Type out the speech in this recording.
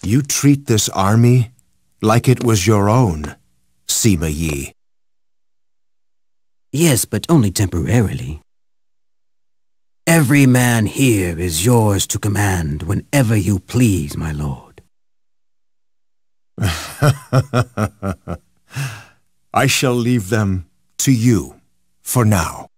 You treat this army like it was your own, Sima Yi. Yes, but only temporarily. Every man here is yours to command whenever you please, my lord. I shall leave them to you for now.